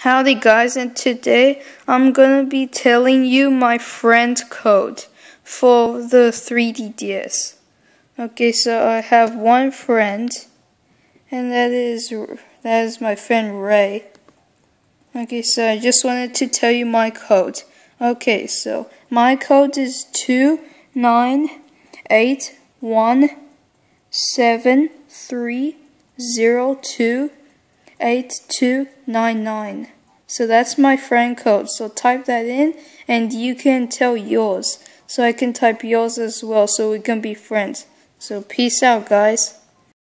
Howdy guys, and today I'm gonna be telling you my friend code for the 3DS. Okay, so I have one friend, and that is my friend Ray. Okay, so I just wanted to tell you my code. Okay, so my code is 2981730282299. So that's my friend code. So type that in and you can tell yours. So I can type yours as well so we can be friends. So peace out guys.